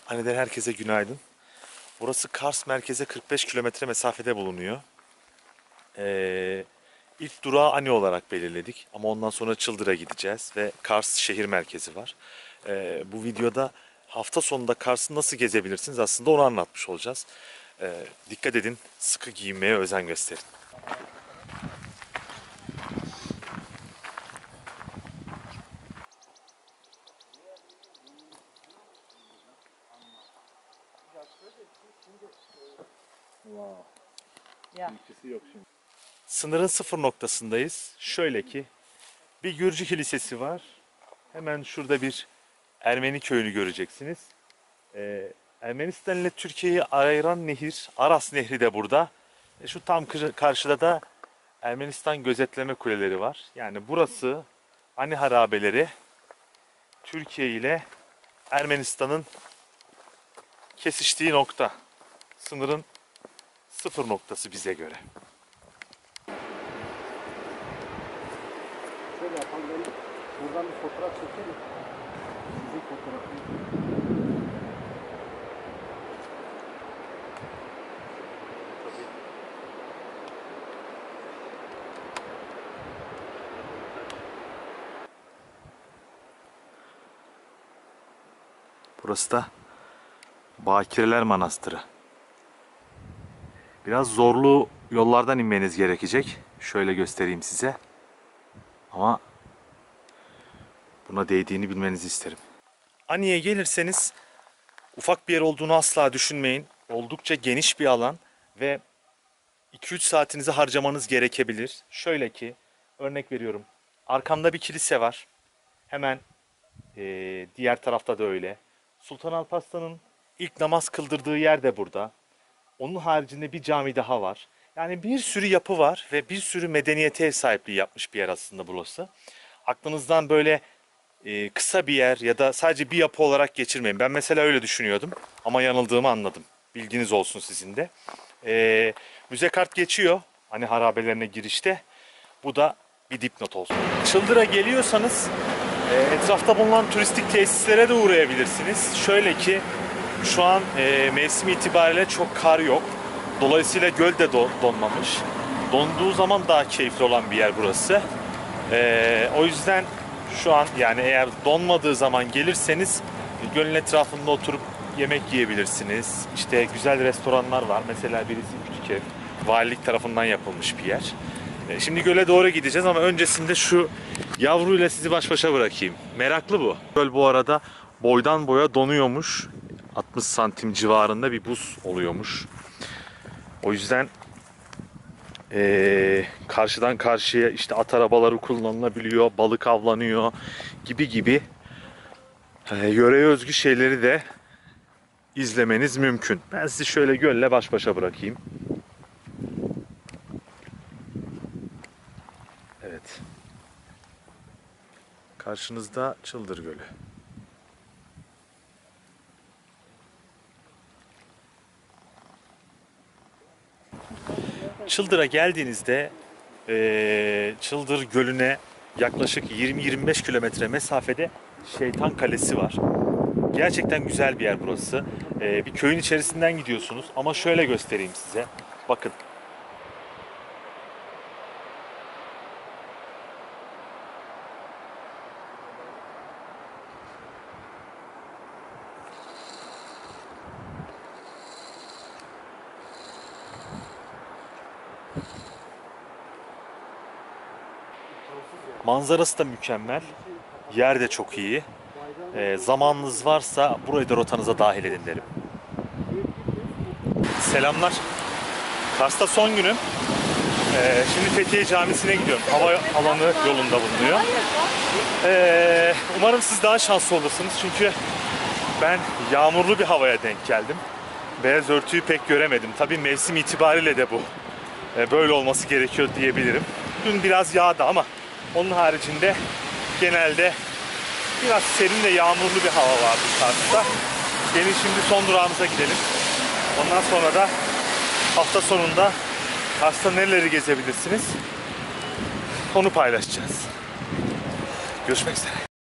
Aniden herkese günaydın. Burası Kars merkeze 45 kilometre mesafede bulunuyor. İlk durağı Ani olarak belirledik ama ondan sonra Çıldır'a gideceğiz ve Kars şehir merkezi var. Bu videoda hafta sonunda Kars'ı nasıl gezebilirsiniz aslında onu anlatmış olacağız. Dikkat edin, sıkı giyinmeye özen gösterin. Sınırın sıfır noktasındayız. Şöyle ki bir Gürcü kilisesi var. Hemen şurada bir Ermeni köyünü göreceksiniz. Ermenistan ile Türkiye'yi ayıran nehir, Aras Nehri de burada. Şu tam karşıda da Ermenistan gözetleme kuleleri var. Yani burası Ani harabeleri Türkiye ile Ermenistan'ın kesiştiği nokta. Sınırın sıfır noktası bize göre. Şöyle yapalım, buradan bir fotoğraf çekelim. Sizin fotoğrafını. Burası da Bakireler Manastırı. Biraz zorlu yollardan inmeniz gerekecek. Şöyle göstereyim size. Ama buna değdiğini bilmenizi isterim. Ani'ye gelirseniz ufak bir yer olduğunu asla düşünmeyin. Oldukça geniş bir alan ve 2-3 saatinizi harcamanız gerekebilir. Şöyle ki, örnek veriyorum. Arkamda bir kilise var. Hemen diğer tarafta da öyle. Sultan Alparslan'ın ilk namaz kıldırdığı yer de burada. Onun haricinde bir cami daha var. Yani bir sürü yapı var ve bir sürü medeniyete ev sahipliği yapmış bir yer aslında burası. Aklınızdan böyle kısa bir yer ya da sadece bir yapı olarak geçirmeyin. Ben mesela öyle düşünüyordum ama yanıldığımı anladım. Bilginiz olsun sizin de. Müze kart geçiyor hani harabelerine girişte. Bu da bir dipnot olsun. Çıldır'a geliyorsanız etrafta bulunan turistik tesislere de uğrayabilirsiniz. Şöyle ki şu an mevsim itibariyle çok kar yok. Dolayısıyla göl de donmamış. Donduğu zaman daha keyifli olan bir yer burası. O yüzden şu an yani eğer donmadığı zaman gelirseniz gölün etrafında oturup yemek yiyebilirsiniz. İşte güzel restoranlar var. Mesela birisi Küçük Ev. Valilik tarafından yapılmış bir yer. Şimdi göle doğru gideceğiz ama öncesinde şu yavruyla sizi baş başa bırakayım. Meraklı bu. Göl bu arada boydan boya donuyormuş. 60 santim civarında bir buz oluyormuş. O yüzden karşıdan karşıya işte at arabaları kullanılabiliyor, balık avlanıyor gibi yöreye özgü şeyleri de izlemeniz mümkün. Ben sizi şöyle gölle baş başa bırakayım. Evet. Karşınızda Çıldır Gölü. Çıldır'a geldiğinizde Çıldır Gölü'ne yaklaşık 20-25 kilometre mesafede Şeytan Kalesi var. Gerçekten güzel bir yer burası. Bir köyün içerisinden gidiyorsunuz ama şöyle göstereyim size. Bakın. Manzarası da mükemmel. Yer de çok iyi. Zamanınız varsa burayı da rotanıza dahil edin derim. Selamlar. Kars'ta son günüm. Şimdi Fethiye Camisi'ne gidiyorum. Hava alanı yolunda bulunuyor. Umarım siz daha şanslı olursunuz. Çünkü ben yağmurlu bir havaya denk geldim. Beyaz örtüyü pek göremedim. Tabii mevsim itibariyle de bu böyle olması gerekiyor diyebilirim. Dün biraz yağdı ama onun haricinde genelde biraz serin ve yağmurlu bir hava vardı Kars'ta. Gelin şimdi son durağımıza gidelim. Ondan sonra da hafta sonunda Kars'ta nereleri gezebilirsiniz onu paylaşacağız. Görüşmek üzere.